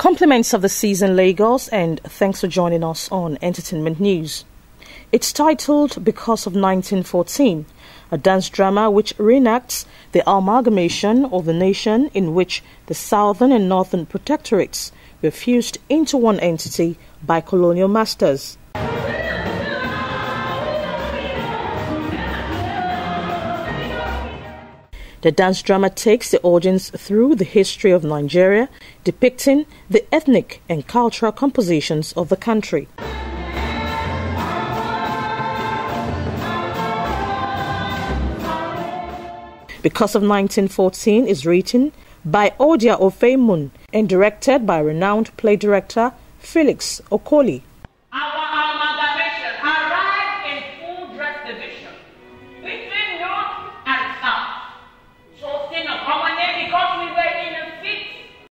Compliments of the season, Lagos, and thanks for joining us on Entertainment News. It's titled Because of 1914, a dance drama which reenacts the amalgamation of the nation in which the southern and northern protectorates were fused into one entity by colonial masters. The dance drama takes the audience through the history of Nigeria, depicting the ethnic and cultural compositions of the country. Because of 1914 is written by Odie Ofemun and directed by renowned play director Felix Okoli.